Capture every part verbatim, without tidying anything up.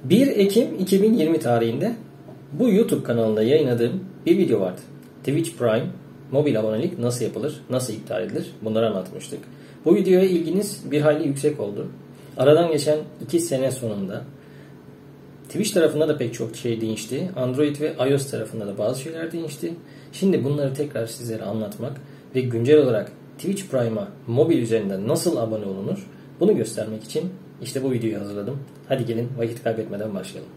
bir Ekim iki bin yirmi tarihinde bu YouTube kanalında yayınladığım bir video vardı. Twitch Prime mobil abonelik nasıl yapılır, nasıl iptal edilir bunları anlatmıştık. Bu videoya ilginiz bir hayli yüksek oldu. Aradan geçen iki sene sonunda Twitch tarafında da pek çok şey değişti. Android ve iOS tarafında da bazı şeyler değişti. Şimdi bunları tekrar sizlere anlatmak ve güncel olarak Twitch Prime'a mobil üzerinden nasıl abone olunur bunu göstermek için işte bu videoyu hazırladım. Hadi gelin vakit kaybetmeden başlayalım.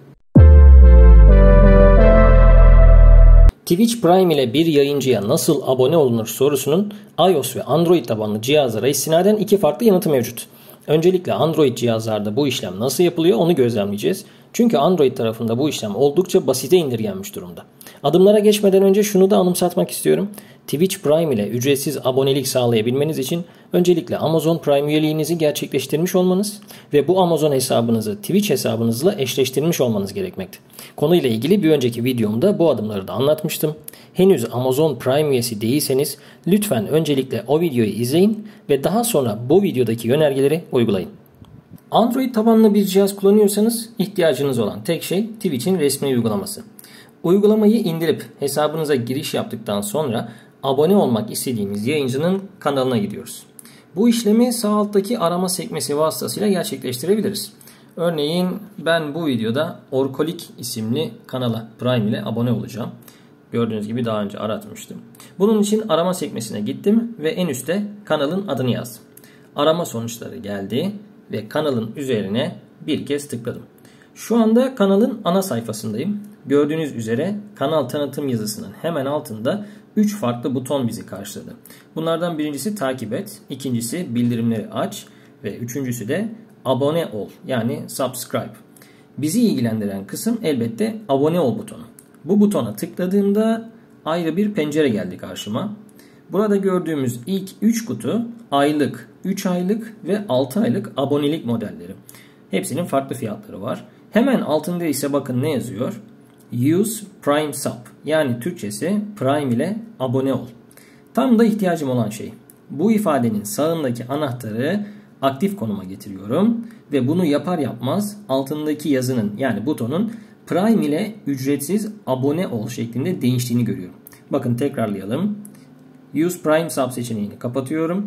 Twitch Prime ile bir yayıncıya nasıl abone olunur sorusunun iOS ve Android tabanlı cihazlara istinaden iki farklı yanıtı mevcut. Öncelikle Android cihazlarda bu işlem nasıl yapılıyor onu gözlemleyeceğiz. Çünkü Android tarafında bu işlem oldukça basite indirgenmiş durumda. Adımlara geçmeden önce şunu da anımsatmak istiyorum. Twitch Prime ile ücretsiz abonelik sağlayabilmeniz için öncelikle Amazon Prime üyeliğinizi gerçekleştirmiş olmanız ve bu Amazon hesabınızı Twitch hesabınızla eşleştirmiş olmanız gerekmekte. Konuyla ilgili bir önceki videomda bu adımları da anlatmıştım. Henüz Amazon Prime üyesi değilseniz lütfen öncelikle o videoyu izleyin ve daha sonra bu videodaki yönergeleri uygulayın. Android tabanlı bir cihaz kullanıyorsanız ihtiyacınız olan tek şey Twitch'in resmi uygulaması. Uygulamayı indirip hesabınıza giriş yaptıktan sonra abone olmak istediğimiz yayıncının kanalına gidiyoruz. Bu işlemi sağ alttaki arama sekmesi vasıtasıyla gerçekleştirebiliriz. Örneğin ben bu videoda Orkolik isimli kanala Prime ile abone olacağım. Gördüğünüz gibi daha önce aratmıştım. Bunun için arama sekmesine gittim ve en üstte kanalın adını yazdım. Arama sonuçları geldi ve kanalın üzerine bir kez tıkladım. Şu anda kanalın ana sayfasındayım. Gördüğünüz üzere kanal tanıtım yazısının hemen altında üç farklı buton bizi karşıladı. Bunlardan birincisi takip et, ikincisi bildirimleri aç ve üçüncüsü de abone ol yani subscribe. Bizi ilgilendiren kısım elbette abone ol butonu. Bu butona tıkladığımda ayrı bir pencere geldi karşıma. Burada gördüğümüz ilk üç kutu aylık, üç aylık ve altı aylık abonelik modelleri. Hepsinin farklı fiyatları var. Hemen altında ise bakın ne yazıyor? Use Prime Sub yani Türkçesi Prime ile abone ol. Tam da ihtiyacım olan şey. Bu ifadenin sağındaki anahtarı aktif konuma getiriyorum ve bunu yapar yapmaz altındaki yazının yani butonun Prime ile ücretsiz abone ol şeklinde değiştiğini görüyorum. Bakın tekrarlayalım. Use Prime Sub seçeneğini kapatıyorum.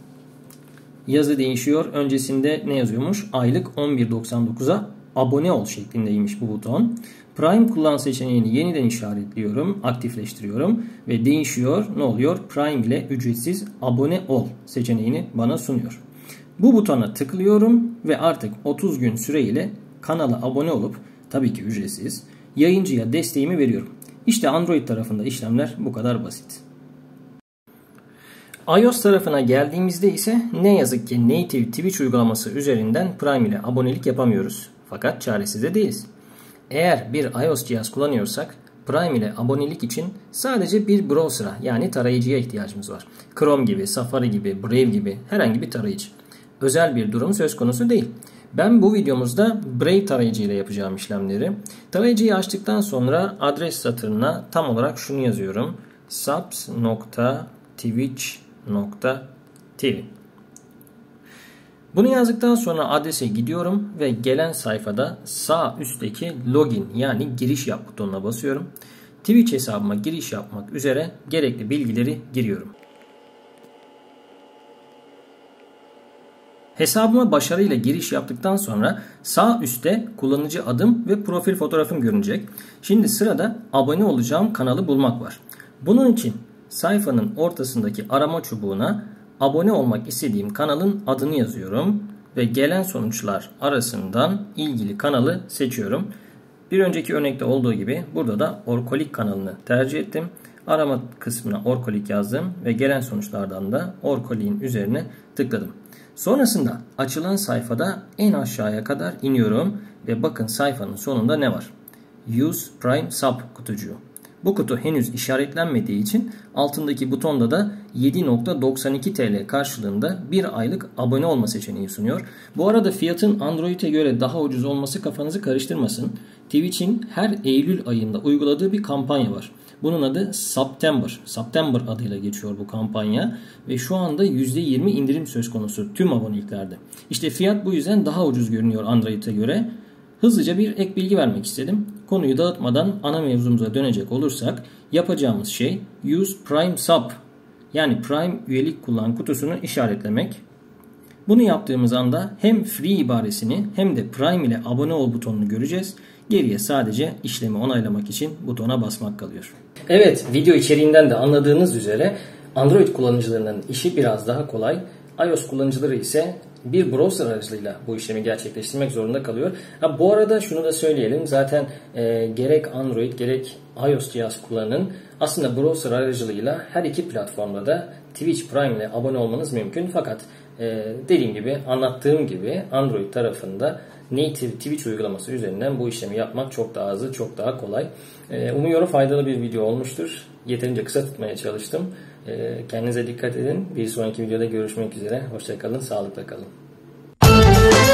Yazı değişiyor. Öncesinde ne yazıyormuş? Aylık on bir doksan dokuza abone ol şeklindeymiş bu buton. Prime kullan seçeneğini yeniden işaretliyorum. Aktifleştiriyorum. Ve değişiyor. Ne oluyor? Prime ile ücretsiz abone ol seçeneğini bana sunuyor. Bu butona tıklıyorum ve artık otuz gün süreyle kanala abone olup tabii ki ücretsiz yayıncıya desteğimi veriyorum. İşte Android tarafında işlemler bu kadar basit. iOS tarafına geldiğimizde ise ne yazık ki native Twitch uygulaması üzerinden Prime ile abonelik yapamıyoruz. Fakat çaresiz de değiliz. Eğer bir iOS cihaz kullanıyorsak Prime ile abonelik için sadece bir browser'a yani tarayıcıya ihtiyacımız var. Chrome gibi, Safari gibi, Brave gibi herhangi bir tarayıcı. Özel bir durum söz konusu değil. Ben bu videomuzda Brave tarayıcı ile yapacağım işlemleri. Tarayıcıyı açtıktan sonra adres satırına tam olarak şunu yazıyorum. subs nokta twitch nokta tv. Bunu yazdıktan sonra adrese gidiyorum ve gelen sayfada sağ üstteki login yani giriş yap butonuna basıyorum. Twitch hesabıma giriş yapmak üzere gerekli bilgileri giriyorum. Hesabıma başarıyla giriş yaptıktan sonra sağ üstte kullanıcı adım ve profil fotoğrafım görünecek. Şimdi sırada abone olacağım kanalı bulmak var. Bunun için sayfanın ortasındaki arama çubuğuna abone olmak istediğim kanalın adını yazıyorum ve gelen sonuçlar arasından ilgili kanalı seçiyorum. Bir önceki örnekte olduğu gibi burada da Orkolik kanalını tercih ettim. Arama kısmına Orkolik yazdım ve gelen sonuçlardan da Orkolik'in üzerine tıkladım. Sonrasında açılan sayfada en aşağıya kadar iniyorum ve bakın sayfanın sonunda ne var? Use Prime Sub kutucuğu. Bu kutu henüz işaretlenmediği için altındaki butonda da yedi nokta doksan iki TL karşılığında bir aylık abone olma seçeneği sunuyor. Bu arada fiyatın Android'e göre daha ucuz olması kafanızı karıştırmasın. Twitch'in her Eylül ayında uyguladığı bir kampanya var. Bunun adı September. September adıyla geçiyor bu kampanya ve şu anda yüzde yirmi indirim söz konusu tüm aboneliklerde. İşte fiyat bu yüzden daha ucuz görünüyor Android'e göre. Hızlıca bir ek bilgi vermek istedim. Konuyu dağıtmadan ana mevzumuza dönecek olursak yapacağımız şey Use Prime Sub yani Prime üyelik kullan kutusunu işaretlemek. Bunu yaptığımız anda hem free ibaresini hem de Prime ile abone ol butonunu göreceğiz. Geriye sadece işlemi onaylamak için butona basmak kalıyor. Evet, video içeriğinden de anladığınız üzere Android kullanıcılarının işi biraz daha kolay. iOS kullanıcıları ise bir browser aracılığıyla bu işlemi gerçekleştirmek zorunda kalıyor. Ha, bu arada şunu da söyleyelim. Zaten e, gerek Android gerek iOS cihaz kullananın aslında browser aracılığıyla her iki platformda da Twitch Prime ile abone olmanız mümkün. Fakat e, dediğim gibi, anlattığım gibi Android tarafında native Twitch uygulaması üzerinden bu işlemi yapmak çok daha hızlı, çok daha kolay. E, umuyorum faydalı bir video olmuştur. Yeterince kısa tutmaya çalıştım. E, kendinize dikkat edin. Bir sonraki videoda görüşmek üzere. Hoşça kalın, sağlıkla kalın.